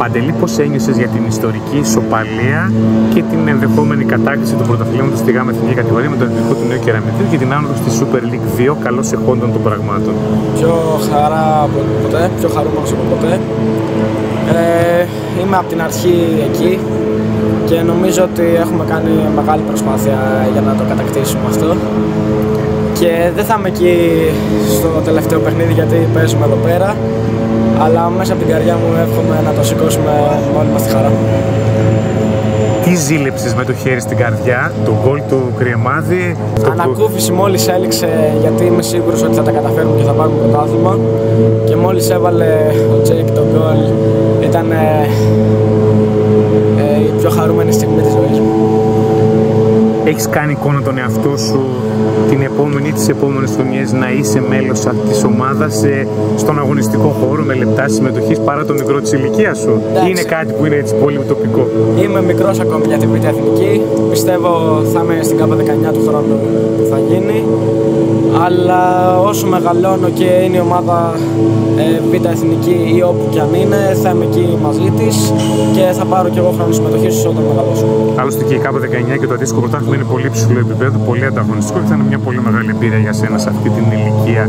Παντελή, πώς ένιωσες για την ιστορική ισοπαλία και την ενδεχόμενη κατάκτηση του πρωταθλήματος στη ΓΑΜΑ εθνική κατηγορία με τον εθνικό του Νέου Κεραμιδίου και την άνοδο στη Super League 2, καλώς εχόντων των πραγμάτων? Πιο χαρά από ποτέ, πιο χαρούμενος από ποτέ. Είμαι από την αρχή εκεί και νομίζω ότι έχουμε κάνει μεγάλη προσπάθεια για να το κατακτήσουμε αυτό. Και δεν θα είμαι εκεί στο τελευταίο παιχνίδι γιατί παίζουμε εδώ πέρα, αλλά μέσα από την καρδιά μου εύχομαι να το σηκώσουμε με όλη μας τη χαρά. Τι ζήλεψες με το χέρι στην καρδιά, το γκολ του Κρυεμάδη? Ανακούφιση μόλις έληξε, γιατί είμαι σίγουρος ότι θα τα καταφέρουμε και θα πάρουμε πρωτάθλημα, και μόλις έβαλε ο Τζέικ το γκολ ήταν η πιο χαρούμενη στιγμή της ζωής μου. Έχεις κάνει εικόνα τον εαυτό σου την επόμενη ή τις επόμενες χρονιές να είσαι μέλος αυτής της ομάδας στον αγωνιστικό χώρο με λεπτά συμμετοχής παρά το μικρό της ηλικίας σου? Ή είναι κάτι που είναι έτσι πολύ τοπικό? Είμαι μικρός ακόμη για την Β' Εθνική. Πιστεύω θα είμαι στην ΚΑΠΑ 19 του χρόνου που θα γίνει. Αλλά όσο μεγαλώνω και είναι η ομάδα Β' Εθνική ή όπου κι αν είναι, θα είμαι εκεί μαζί της και θα πάρω κι εγώ χρόνο συμμετοχής όταν μεγαλώσω. Άλλωστε και η ΚΑΠΑ 19 και το αντίστοιχο πρωτάθλημα είναι πολύ ψηλό επίπεδο, πολύ ανταγωνιστικό και θα είναι μια πολύ μεγάλη εμπειρία για σένα σε αυτή την ηλικία.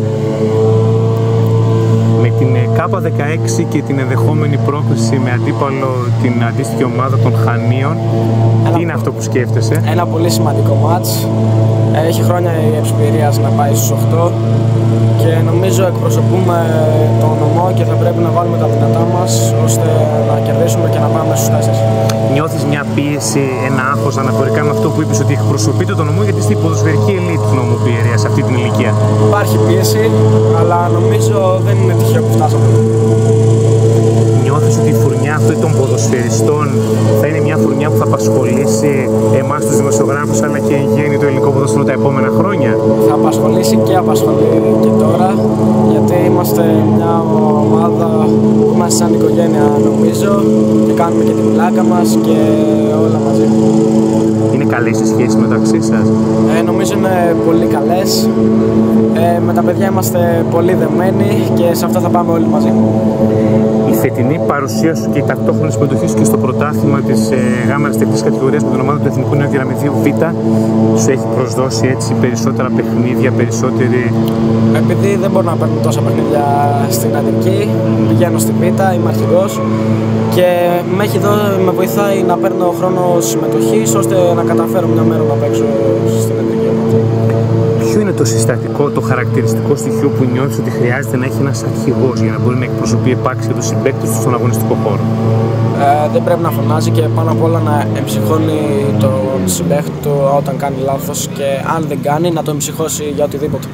Με την ΚΑΠΑ 16 και την ενδεχόμενη πρόκριση με αντίπαλο την αντίστοιχη ομάδα των Χανίων, τι είναι αυτό που σκέφτεσαι? Ένα πολύ σημαντικό μάτς. Έχει χρόνια η Ευσπυρίας να πάει στους 8 και νομίζω εκπροσωπούμε τον νομό και θα πρέπει να βάλουμε τα δυνατά μας ώστε να κερδίσουμε και να πάμε στους 4. Νιώθεις μια πίεση, ένα άγχος αναφορικά με αυτό που είπες ότι εκπροσωπείτε τον νομό, γιατί είστε η ποδοσφαιρική ελίτ του νομού Πιερίας σε αυτή την ηλικία? Υπάρχει πίεση, αλλά νομίζω δεν είναι τυχαίο που φτάσαμε. Νιώθεις ότι η φουρνιά αυτή των ποδοσφαιριστών θα είναι μια φουρνιά που θα απασχολήσει εμάς τους δημοσιογράφους αλλά και εν γέννη το ελληνικό ποδόσφαιρο τα επόμενα χρόνια? Θα απασχολήσει και απασχολεί και τώρα, γιατί είμαστε μια ομάδα που είμαστε σαν οικογένεια νομίζω και κάνουμε και την πλάκα μας και όλα μαζί. Είναι καλές οι σχέσεις μεταξύ σας? Νομίζω είναι πολύ καλές. Με τα παιδιά είμαστε πολύ δεμένοι και σε αυτό θα πάμε όλοι μαζί. Η φετινή παρουσία σου και η ταυτόχρονη συμμετοχή σου και στο πρωτάθλημα της ΓΑΜΑ εθνικής κατηγορίας με την ομάδα του Εθνικού Νέου Κεραμιδίου Β σου έχει προσδώσει έτσι περισσότερα παιχνίδια, περισσότερη? Επειδή δεν μπορώ να παίρνω τόσα παιχνίδια στην Αττική, πηγαίνω στη Β, είμαι αρχηγός και με βοηθάει να παίρνω χρόνο συμμετοχής ώστε να καταφέρω μια μέρα να παίξω στην Αττική. Ποιο είναι το συστατικό, το χαρακτηριστικό στοιχείο που νιώθεις ότι χρειάζεται να έχει ένας αρχηγός για να μπορεί να εκπροσωπεί επάξια τους συμπαίκτες του στον αγωνιστικό χώρο? Δεν πρέπει να φωνάζει και πάνω απ' όλα να εμψυχώνει τον συμπαίχτη του όταν κάνει λάθος και αν δεν κάνει να το εμψυχώσει για οτιδήποτε.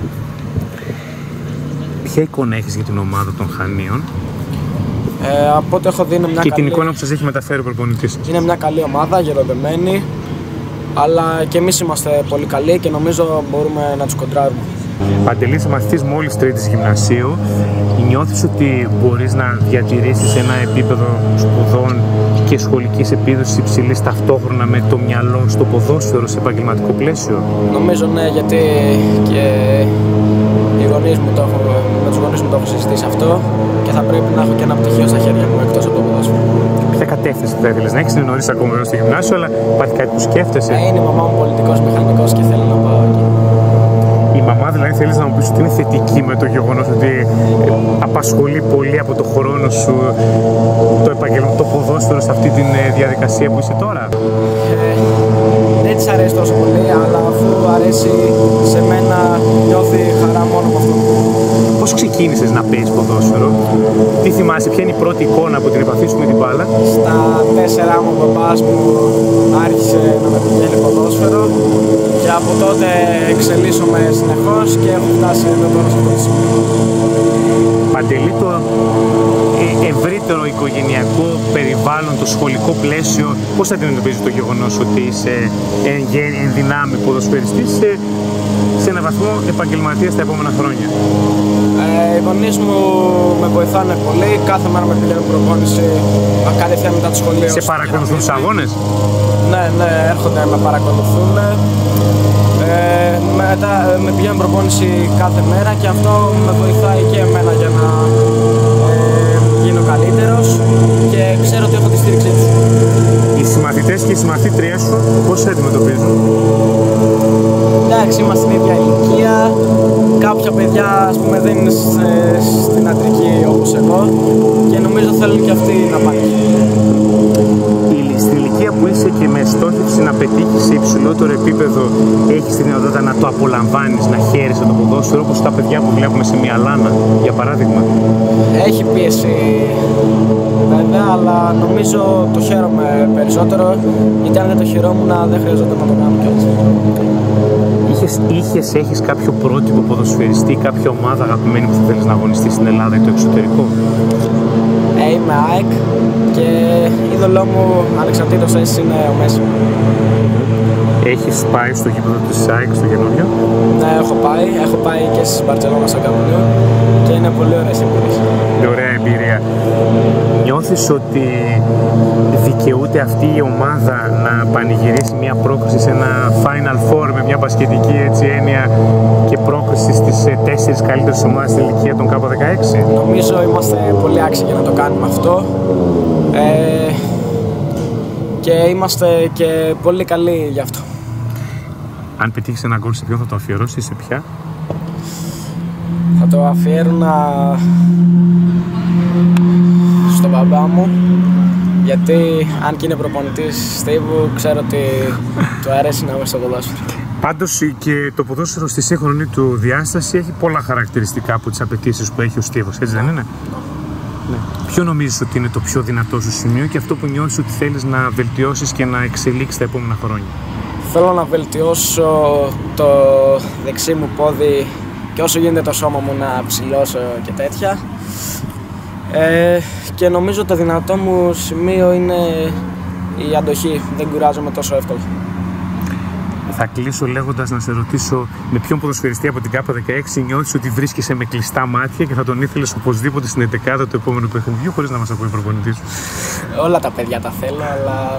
Ποια εικόνα έχεις για την ομάδα των Χανίων? Από ό,τι έχω δει είναι μια και καλή... την εικόνα που σας έχει μεταφέρει ο προπονητής? Είναι μια καλή ομάδα, γεροδεμένη, αλλά και εμείς είμαστε πολύ καλοί και νομίζω μπορούμε να τους κοντράρουμε. Παντελή, είσαι μαθητής μόλις τρίτης γυμνασίου. Νιώθεις ότι μπορείς να διατηρήσεις ένα επίπεδο σπουδών και σχολικής επίδοσης υψηλής ταυτόχρονα με το μυαλό στο ποδόσφαιρο σε επαγγελματικό πλαίσιο? Νομίζω ναι, γιατί και με τους γονείς μου το έχω συζητήσει αυτό και θα πρέπει να έχω και ένα πτυχίο στα χέρια μου εκτός από το ποδόσφαιρο. Ποια κατεύθυνση θα ήθελες να έχεις? Είναι νωρίς ακόμα εδώ στο γυμνάσιο, αλλά υπάρχει κάτι που σκέφτεσαι? Είναι η μαμά μου πολιτικός μηχανικός και θέλει να πάω εκεί. Η μαμά δηλαδή θέλεις να μου πεις ότι είναι θετική με το γεγονός ότι απασχολεί πολύ από το χρόνο σου το επαγγελματικό ποδόσφαιρο σε αυτή τη διαδικασία που είσαι τώρα? Δεν της αρέσει τόσο πολύ, αλλά αφού αρέσει σε μένα νιώθει χαρά μόνο από αυτό. Πώς ξεκίνησες να παίζεις ποδόσφαιρο? Τι θυμάσαι, ποια είναι η πρώτη εικόνα από την επαφή σου με την μπάλα? Στα 4 μου ο παπάς μου άρχισε να με πηγαίνει ποδόσφαιρο και από τότε εξελίσσομαι συνεχώς και έχω φτάσει εδώ τώρα στο σημείο. Παντελή, το ευρύτερο οικογενειακό περιβάλλον, το σχολικό πλαίσιο, πώς θα αντιμετωπίζει το γεγονός ότι είσαι εν δυνάμει ποδοσφαιριστής σε έναν βαθμό επαγγελματίας τα επόμενα χρόνια? Οι γονείς μου με βοηθάνε πολύ, κάθε μέρα με πηγαίνουν προπόνηση κατευθείαν μετά το σχολείο. Σε παρακολουθούν τους αγώνες? Ναι, έρχονται, με παρακολουθούν. Μετά με πηγαίνουν προπόνηση κάθε μέρα και αυτό με βοηθάει και εμένα για να γίνω καλύτερος. Παναθηναϊκός και ξέρω ότι έχω τη στήριξή τους. Οι συμμαθητές και οι συμμαθήτριές σου πώς σε αντιμετωπίζουν? Εντάξει, είμαστε στην ίδια ηλικία. Κάποια παιδιά, ας πούμε, δεν είναι στην αντρική όπως εγώ και νομίζω θέλουν και αυτοί να πάνε. Στην ηλικία που είσαι και με στόχευση να πετύχεις σε υψηλότερο επίπεδο, έχεις τη δυνατότητα να το απολαμβάνεις, να χαίρεσαι το ποδόσφαιρο, όπως τα παιδιά που βλέπουμε σε μια λάνα, για παράδειγμα? Έχει πίεση βέβαια, αλλά νομίζω το χαίρομαι περισσότερο, γιατί αν δεν το χαιρόμουν δεν χρειαζόταν να το κάνω κιόλας. Έχεις κάποιο πρότυπο ποδοσφαιριστή, κάποια ομάδα αγαπημένη που θα θέλεις να αγωνιστείς στην Ελλάδα ή το εξωτερικό? Είμαι ΑΕΚ και είδωλό μου ανεξαρτήτως έσης είναι ο Μέση. Έχεις πάει στο γήπεδο της ΑΕΚ στο καινούριο? Ναι, έχω πάει και στη Μπαρτσελόνα στο Καμπνιού και είναι πολύ ωραίες εμπειρίες. Ωραία εμπειρία. Νιώθεις ότι δικαιούται αυτή η ομάδα να πανηγυρίσει μια πρόκριση σε ένα Final Four με μια μπασκετική έτσι έννοια και πρόκριση στις 4 καλύτερες ομάδες στην ηλικία των K16? Νομίζω είμαστε πολύ άξιοι για να το κάνουμε αυτό και είμαστε και πολύ καλοί γι' αυτό. Αν πετύχεις ένα γκολ, σε ποιον θα το αφιερώσεις, σε ποια? Θα το αφιέρωνα στον μπαμπά μου, γιατί αν και είναι προπονητής Στίβου, ξέρω ότι του αρέσει να είμαι στο ποδόσφαιρο. Πάντως και το ποδόσφαιρο στη σύγχρονη του διάσταση έχει πολλά χαρακτηριστικά από τις απαιτήσεις που έχει ο Στίβος, έτσι δεν είναι? Ναι. Ποιο νομίζεις ότι είναι το πιο δυνατό σου σημείο και αυτό που νιώθεις ότι θέλεις να βελτιώσεις και να εξελίξεις τα επόμενα χρόνια? Θέλω να βελτιώσω το δεξί μου πόδι και όσο γίνεται το σώμα μου να ψηλώσω και τέτοια. Και νομίζω το δυνατό μου σημείο είναι η αντοχή. Δεν κουράζομαι τόσο εύκολα. Θα κλείσω λέγοντας να σε ρωτήσω με ποιον ποδοσφαιριστή από την K16 νιώθεις ότι βρίσκεσαι με κλειστά μάτια και θα τον ήθελες οπωσδήποτε στην 11η του επόμενου παιχνιδιού, χωρίς να μας ακούει προπονητής σου? Όλα τα παιδιά τα θέλω, αλλά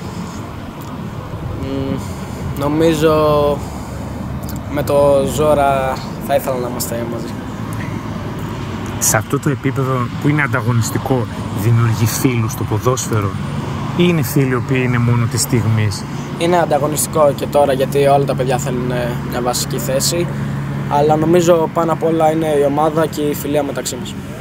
νομίζω με το Ζόρα θα ήθελα να είμαστε μαζί. Σε αυτό το επίπεδο που είναι ανταγωνιστικό, δημιουργεί φίλους στο ποδόσφαιρο ή είναι φίλοι οι οποίοι είναι μόνο της στιγμής? Είναι ανταγωνιστικό και τώρα, γιατί όλα τα παιδιά θέλουν μια βασική θέση, αλλά νομίζω πάνω απ' όλα είναι η ομάδα και η φιλία μεταξύ μας.